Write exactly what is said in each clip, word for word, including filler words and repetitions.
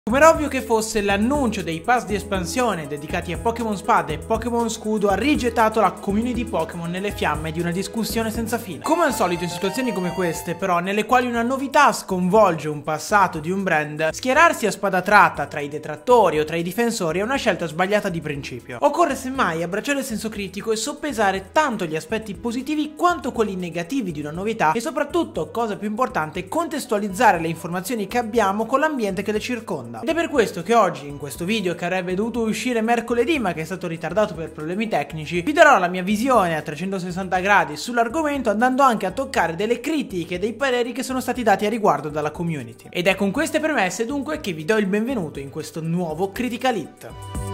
Come era ovvio che fosse, l'annuncio dei pass di espansione dedicati a Pokémon Spada e Pokémon Scudo ha rigettato la community Pokémon nelle fiamme di una discussione senza fine. Come al solito in situazioni come queste, però, nelle quali una novità sconvolge un passato di un brand, schierarsi a spada tratta tra i detrattori o tra i difensori è una scelta sbagliata di principio. Occorre semmai abbracciare il senso critico e soppesare tanto gli aspetti positivi quanto quelli negativi di una novità e soprattutto, cosa più importante, contestualizzare le informazioni che abbiamo con l'ambiente che le circonda. Ed è per questo che oggi, in questo video che avrebbe dovuto uscire mercoledì ma che è stato ritardato per problemi tecnici, vi darò la mia visione a trecentosessanta gradi sull'argomento, andando anche a toccare delle critiche e dei pareri che sono stati dati a riguardo dalla community. Ed è con queste premesse dunque che vi do il benvenuto in questo nuovo Critical Hit.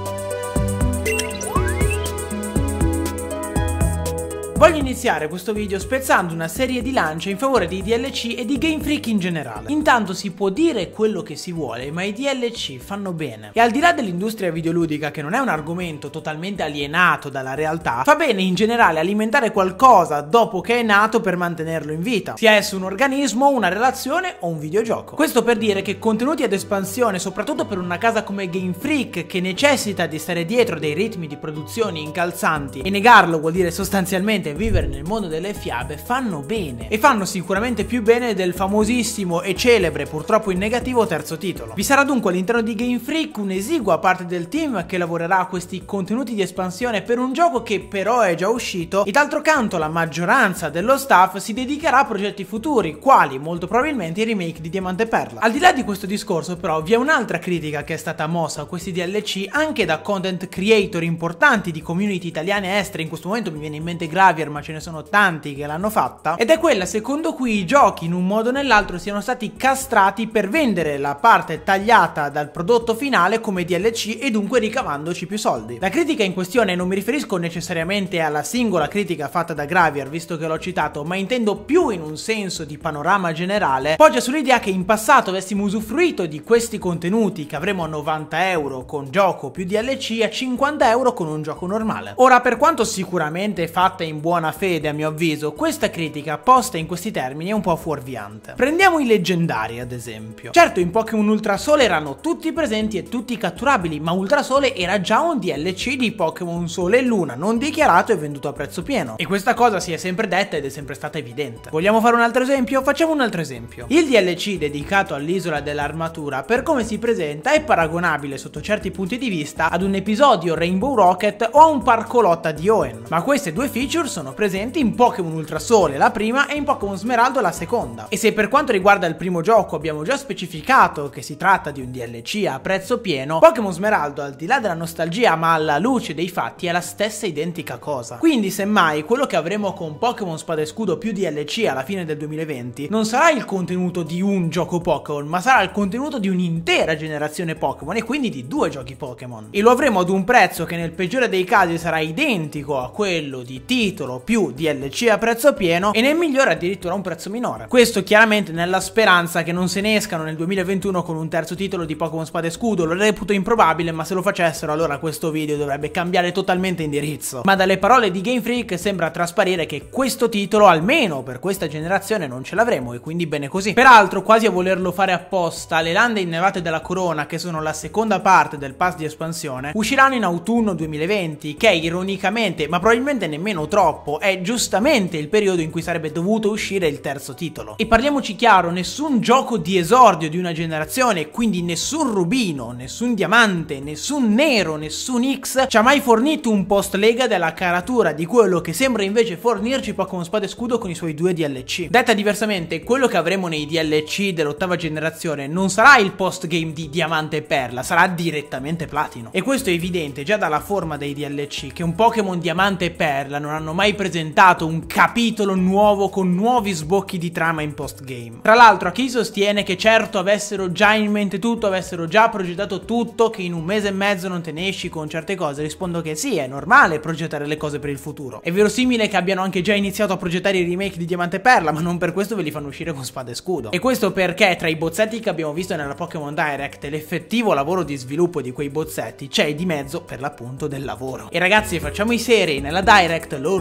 Voglio iniziare questo video spezzando una serie di lance in favore dei D L C e di Game Freak in generale. Intanto si può dire quello che si vuole, ma i D L C fanno bene. E al di là dell'industria videoludica, che non è un argomento totalmente alienato dalla realtà, fa bene in generale alimentare qualcosa dopo che è nato per mantenerlo in vita, sia esso un organismo, una relazione o un videogioco. Questo per dire che contenuti ad espansione, soprattutto per una casa come Game Freak, che necessita di stare dietro dei ritmi di produzioni incalzanti, e negarlo vuol dire sostanzialmente vivere nel mondo delle fiabe, fanno bene, e fanno sicuramente più bene del famosissimo e celebre, purtroppo in negativo, terzo titolo. Vi sarà dunque all'interno di Game Freak un'esigua parte del team che lavorerà a questi contenuti di espansione per un gioco che però è già uscito, e d'altro canto la maggioranza dello staff si dedicherà a progetti futuri, quali molto probabilmente i remake di Diamante e Perla. Al di là di questo discorso però vi è un'altra critica che è stata mossa a questi D L C anche da content creator importanti di community italiane e estere. In questo momento mi viene in mente Gravier, ma ce ne sono tanti che l'hanno fatta, ed è quella secondo cui i giochi in un modo o nell'altro siano stati castrati per vendere la parte tagliata dal prodotto finale come D L C e dunque ricavandoci più soldi. La critica in questione, non mi riferisco necessariamente alla singola critica fatta da Gravier, visto che l'ho citato, ma intendo più in un senso di panorama generale, poggia sull'idea che in passato avessimo usufruito di questi contenuti che avremo a novanta euro con gioco più D L C, a cinquanta euro con un gioco normale. Ora, per quanto sicuramente fatta in buona fede a mio avviso, questa critica posta in questi termini è un po' fuorviante. Prendiamo i leggendari ad esempio. Certo, in Pokémon Ultrasole erano tutti presenti e tutti catturabili, ma Ultrasole era già un D L C di Pokémon Sole e Luna, non dichiarato e venduto a prezzo pieno, e questa cosa si è sempre detta ed è sempre stata evidente. Vogliamo fare un altro esempio? Facciamo un altro esempio. Il D L C dedicato all'isola dell'armatura, per come si presenta, è paragonabile sotto certi punti di vista ad un episodio Rainbow Rocket o a un parcolotta di Hoenn, ma queste due feature sono presenti in Pokémon Ultrasole la prima e in Pokémon Smeraldo la seconda. E se per quanto riguarda il primo gioco abbiamo già specificato che si tratta di un D L C a prezzo pieno, Pokémon Smeraldo, al di là della nostalgia ma alla luce dei fatti, è la stessa identica cosa. Quindi semmai quello che avremo con Pokémon Spada e Scudo più D L C alla fine del duemilaventi non sarà il contenuto di un gioco Pokémon, ma sarà il contenuto di un'intera generazione Pokémon, e quindi di due giochi Pokémon, e lo avremo ad un prezzo che nel peggiore dei casi sarà identico a quello di titolo più D L C a prezzo pieno, e nel migliore addirittura un prezzo minore. Questo chiaramente nella speranza che non se ne escano nel duemilaventuno con un terzo titolo di Pokémon Spada e Scudo. Lo reputo improbabile, ma se lo facessero allora questo video dovrebbe cambiare totalmente indirizzo. Ma dalle parole di Game Freak sembra trasparire che questo titolo almeno per questa generazione non ce l'avremo, e quindi bene così. Peraltro, quasi a volerlo fare apposta, le lande innevate della Corona, che sono la seconda parte del pass di espansione, usciranno in autunno duemilaventi, che ironicamente, ma probabilmente nemmeno troppo, è giustamente il periodo in cui sarebbe dovuto uscire il terzo titolo. E parliamoci chiaro, nessun gioco di esordio di una generazione, quindi nessun rubino, nessun diamante, nessun nero, nessun X, ci ha mai fornito un post lega della caratura di quello che sembra invece fornirci Pokémon Spada e Scudo con i suoi due D L C. Detta diversamente, quello che avremo nei D L C dell'ottava generazione non sarà il post game di Diamante e Perla, sarà direttamente Platino. E questo è evidente già dalla forma dei D L C, che un Pokémon Diamante e Perla non hanno mai presentato un capitolo nuovo con nuovi sbocchi di trama in post game. Tra l'altro, a chi sostiene che certo avessero già in mente tutto, avessero già progettato tutto, che in un mese e mezzo non te ne esci con certe cose, rispondo che sì, è normale progettare le cose per il futuro. È verosimile che abbiano anche già iniziato a progettare i remake di Diamante e Perla, ma non per questo ve li fanno uscire con Spada e Scudo. E questo perché tra i bozzetti che abbiamo visto nella Pokémon Direct e l'effettivo lavoro di sviluppo di quei bozzetti c'è di mezzo per l'appunto del lavoro. E ragazzi, facciamo i seri, nella Direct loro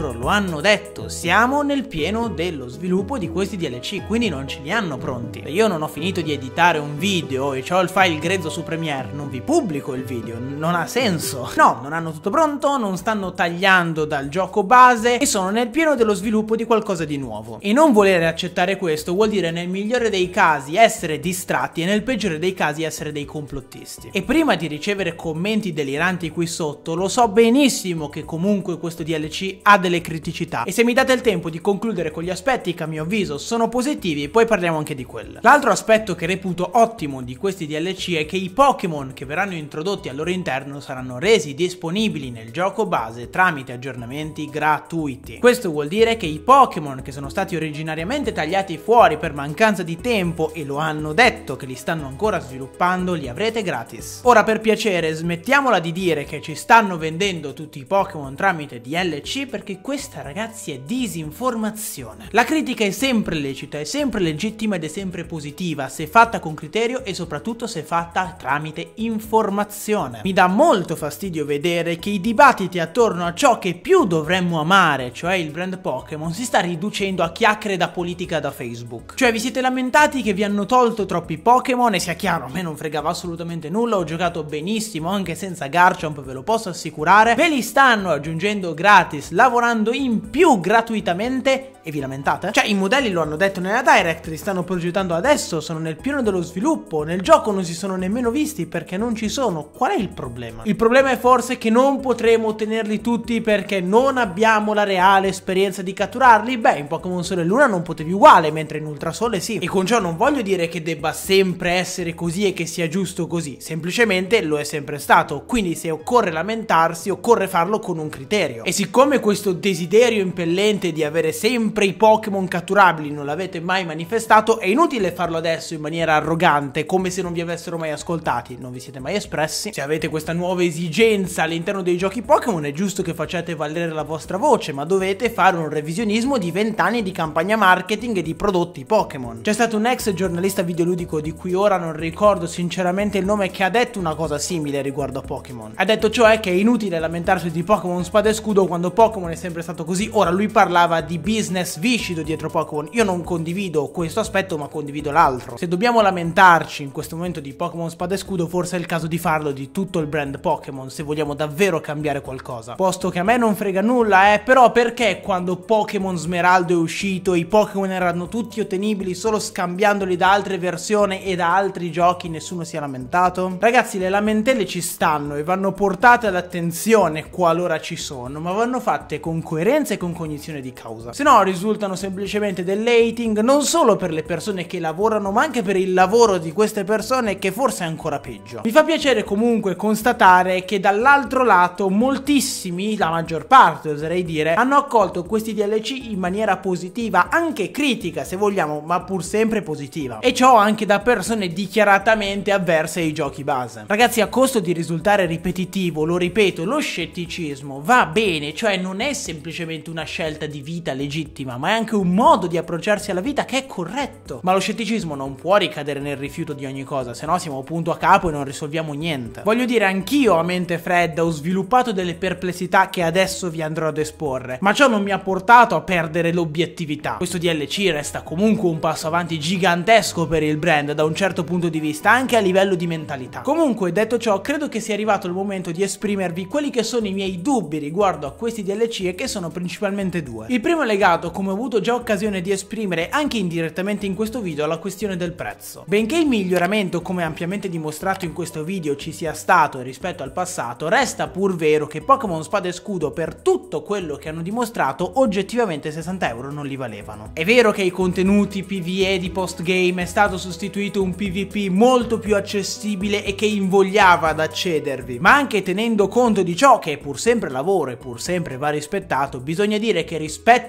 loro lo hanno detto, siamo nel pieno dello sviluppo di questi D L C, quindi non ce li hanno pronti. Se io non ho finito di editare un video e ho il file grezzo su Premiere, non vi pubblico il video, non ha senso. No, non hanno tutto pronto, non stanno tagliando dal gioco base e sono nel pieno dello sviluppo di qualcosa di nuovo. E non volere accettare questo vuol dire nel migliore dei casi essere distratti e nel peggiore dei casi essere dei complottisti. E prima di ricevere commenti deliranti qui sotto, lo so benissimo che comunque questo D L C ha delle criticità e se mi date il tempo di concludere con gli aspetti che a mio avviso sono positivi, poi parliamo anche di quello. L'altro aspetto che reputo ottimo di questi D L C è che i Pokémon che verranno introdotti al loro interno saranno resi disponibili nel gioco base tramite aggiornamenti gratuiti. Questo vuol dire che i Pokémon che sono stati originariamente tagliati fuori per mancanza di tempo e lo hanno detto che li stanno ancora sviluppando, li avrete gratis. Ora, per piacere, smettiamola di dire che ci stanno vendendo tutti i Pokémon tramite D L C, perché questa, ragazzi, è disinformazione. La critica è sempre lecita, è sempre legittima ed è sempre positiva se fatta con criterio e soprattutto se fatta tramite informazione. Mi dà molto fastidio vedere che i dibattiti attorno a ciò che più dovremmo amare, cioè il brand Pokémon, si sta riducendo a chiacchiere da politica da Facebook. Cioè, vi siete lamentati che vi hanno tolto troppi Pokémon e sia chiaro, a me non fregava assolutamente nulla, ho giocato benissimo anche senza Garchomp, ve lo posso assicurare. Ve li stanno aggiungendo gratis, lavorando in più gratuitamente e vi lamentate? Cioè, i modelli lo hanno detto nella Direct, li stanno progettando adesso, sono nel pieno dello sviluppo, nel gioco non si sono nemmeno visti perché non ci sono. Qual è il problema? Il problema è forse che non potremo ottenerli tutti perché non abbiamo la reale esperienza di catturarli? Beh, in Pokémon Sole e Luna non potevi uguale, mentre in Ultrasole sì. E con ciò non voglio dire che debba sempre essere così e che sia giusto così, semplicemente lo è sempre stato, quindi se occorre lamentarsi, occorre farlo con un criterio. E siccome questo desiderio impellente di avere sempre i Pokémon catturabili non l'avete mai manifestato, è inutile farlo adesso in maniera arrogante, come se non vi avessero mai ascoltati, non vi siete mai espressi. Se avete questa nuova esigenza all'interno dei giochi Pokémon è giusto che facciate valere la vostra voce, ma dovete fare un revisionismo di vent'anni di campagna marketing e di prodotti Pokémon. C'è stato un ex giornalista videoludico di cui ora non ricordo sinceramente il nome, che ha detto una cosa simile riguardo a Pokémon. Ha detto cioè che è inutile lamentarsi di Pokémon Spada e Scudo quando Pokémon è sempre stato così. Ora lui parlava di business viscido dietro Pokémon. Io non condivido questo aspetto, ma condivido l'altro. Se dobbiamo lamentarci in questo momento di Pokémon Spada e Scudo, forse è il caso di farlo di tutto il brand Pokémon, se vogliamo davvero cambiare qualcosa. Posto che a me non frega nulla, eh, però perché quando Pokémon Smeraldo è uscito i Pokémon erano tutti ottenibili solo scambiandoli da altre versioni e da altri giochi, nessuno si è lamentato? Ragazzi, le lamentele ci stanno e vanno portate all'attenzione qualora ci sono, ma vanno fatte con coerenza e con cognizione di causa. Se no risultano semplicemente dell'hating non solo per le persone che lavorano, ma anche per il lavoro di queste persone, che forse è ancora peggio. Mi fa piacere comunque constatare che dall'altro lato moltissimi, la maggior parte oserei dire, hanno accolto questi D L C in maniera positiva, anche critica se vogliamo, ma pur sempre positiva. E ciò anche da persone dichiaratamente avverse ai giochi base. Ragazzi, a costo di risultare ripetitivo, lo ripeto, lo scetticismo va bene, cioè non è semplicemente una scelta di vita legittima, ma è anche un modo di approcciarsi alla vita che è corretto. Ma lo scetticismo non può ricadere nel rifiuto di ogni cosa, se no siamo punto a capo e non risolviamo niente. Voglio dire, anch'io a mente fredda ho sviluppato delle perplessità che adesso vi andrò ad esporre, ma ciò non mi ha portato a perdere l'obiettività. Questo D L C resta comunque un passo avanti gigantesco per il brand da un certo punto di vista, anche a livello di mentalità. Comunque, detto ciò, credo che sia arrivato il momento di esprimervi quelli che sono i miei dubbi riguardo a questi D L C, e che sono principalmente due. Il primo è legato, come ho avuto già occasione di esprimere anche indirettamente in questo video, alla questione del prezzo. Benché il miglioramento, come ampiamente dimostrato in questo video, ci sia stato rispetto al passato, resta pur vero che Pokémon Spada e Scudo, per tutto quello che hanno dimostrato, oggettivamente sessanta euro non li valevano. È vero che ai contenuti P V E di postgame è stato sostituito un P V P molto più accessibile e che invogliava ad accedervi, ma anche tenendo conto di ciò che è pur sempre lavoro e pur sempre va rispettato, bisogna dire che rispetto ai titoli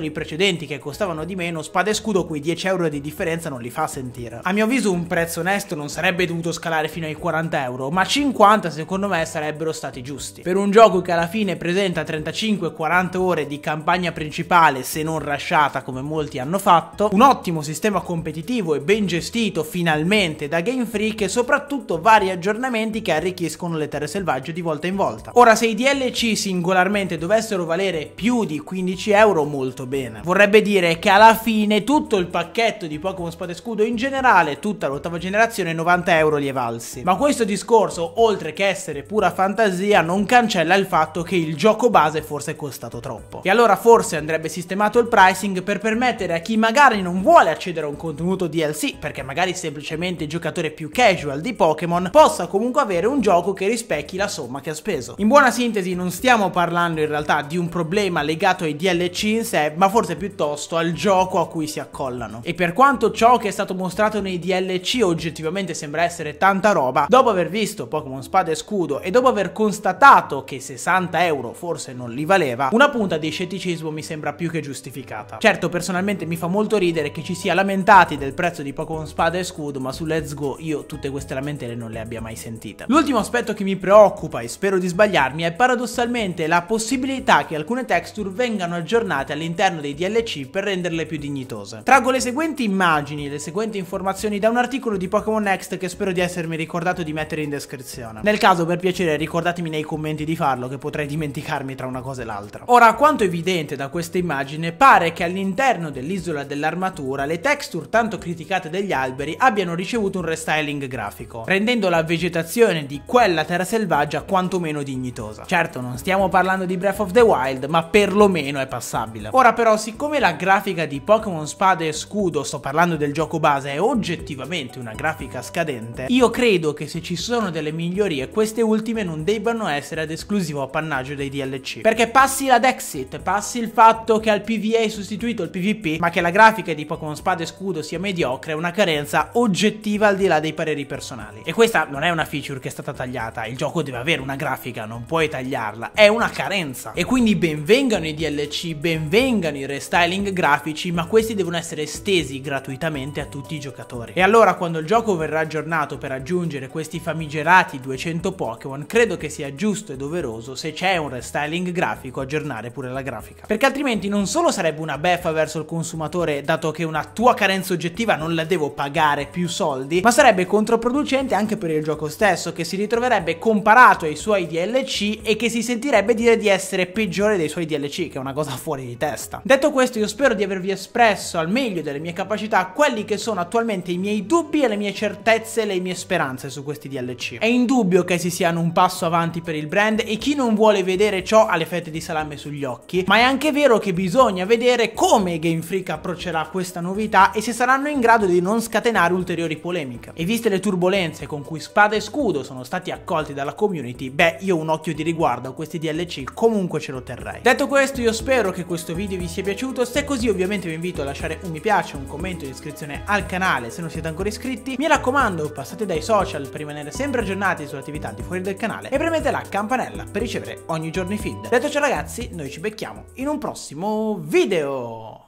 versioni precedenti che costavano di meno, Spada e Scudo quei dieci euro di differenza non li fa sentire. A mio avviso un prezzo onesto non sarebbe dovuto scalare fino ai quaranta euro, ma cinquanta secondo me sarebbero stati giusti. Per un gioco che alla fine presenta trentacinque quaranta ore di campagna principale, se non rushata come molti hanno fatto, un ottimo sistema competitivo e ben gestito finalmente da Game Freak e soprattutto vari aggiornamenti che arricchiscono le terre selvagge di volta in volta. Ora, se i D L C singolarmente dovessero valere più di quindici euro, molto bene. Vorrebbe dire che alla fine tutto il pacchetto di Pokémon Spada e Scudo in generale, tutta l'ottava generazione, novanta euro li è valsi. Ma questo discorso, oltre che essere pura fantasia, non cancella il fatto che il gioco base forse è costato troppo. E allora forse andrebbe sistemato il pricing per permettere a chi magari non vuole accedere a un contenuto D L C, perché magari semplicemente giocatore più casual di Pokémon, possa comunque avere un gioco che rispecchi la somma che ha speso. In buona sintesi, non stiamo parlando in realtà di un problema legato ai D L C in sé, ma forse piuttosto al gioco a cui si accollano. E per quanto ciò che è stato mostrato nei D L C oggettivamente sembra essere tanta roba, dopo aver visto Pokémon Spada e Scudo e dopo aver constatato che sessanta euro forse non li valeva, una punta di scetticismo mi sembra più che giustificata. Certo, personalmente mi fa molto ridere che ci sia lamentati del prezzo di Pokémon Spada e Scudo, ma su Let's Go io tutte queste lamentele non le abbia mai sentite. L'ultimo aspetto che mi preoccupa, e spero di sbagliarmi, è paradossalmente la possibilità che alcune texture vengano aggiornate all'interno dei D L C per renderle più dignitose. Traggo le seguenti immagini e le seguenti informazioni da un articolo di Pokémon Next che spero di essermi ricordato di mettere in descrizione. Nel caso, per piacere, ricordatemi nei commenti di farlo, che potrei dimenticarmi tra una cosa e l'altra. Ora, quanto evidente da questa immagine, pare che all'interno dell'isola dell'armatura le texture tanto criticate degli alberi abbiano ricevuto un restyling grafico, rendendo la vegetazione di quella terra selvaggia quantomeno dignitosa. Certo, non stiamo parlando di Breath of the Wild, ma perlomeno è passabile. Ora però, siccome la grafica di Pokémon Spada e Scudo, sto parlando del gioco base, è oggettivamente una grafica scadente, io credo che se ci sono delle migliorie, queste ultime non debbano essere ad esclusivo appannaggio dei D L C. Perché passi la Dexit, passi il fatto che al P V A è sostituito il P V P, ma che la grafica di Pokémon Spada e Scudo sia mediocre è una carenza oggettiva al di là dei pareri personali. E questa non è una feature che è stata tagliata, il gioco deve avere una grafica, non puoi tagliarla, è una carenza. E quindi benvengano i D L C, benvengano i restyling grafici, ma questi devono essere estesi gratuitamente a tutti i giocatori. E allora, quando il gioco verrà aggiornato per aggiungere questi famigerati duecento Pokémon, credo che sia giusto e doveroso, se c'è un restyling grafico, aggiornare pure la grafica. Perché altrimenti non solo sarebbe una beffa verso il consumatore, dato che una tua carenza oggettiva non la devo pagare più soldi, ma sarebbe controproducente anche per il gioco stesso, che si ritroverebbe comparato ai suoi D L C e che si sentirebbe dire di essere peggiore dei suoi D L C, che è una cosa fuori di testa. Detto questo, io spero di avervi espresso al meglio delle mie capacità quelli che sono attualmente i miei dubbi e le mie certezze e le mie speranze su questi D L C. È indubbio che si siano un passo avanti per il brand e chi non vuole vedere ciò ha le fette di salame sugli occhi, ma è anche vero che bisogna vedere come Game Freak approccerà questa novità e se saranno in grado di non scatenare ulteriori polemiche. E viste le turbolenze con cui Spada e Scudo sono stati accolti dalla community, beh, io un occhio di riguardo a questi D L C comunque ce lo terrei. Detto questo, io spero che questo video vi sia piaciuto. Se è così, ovviamente vi invito a lasciare un mi piace, un commento e iscrizione al canale se non siete ancora iscritti. Mi raccomando, passate dai social per rimanere sempre aggiornati sulle attività di fuori del canale e premete la campanella per ricevere ogni giorno i feed. Detto ciò ragazzi, noi ci becchiamo in un prossimo video.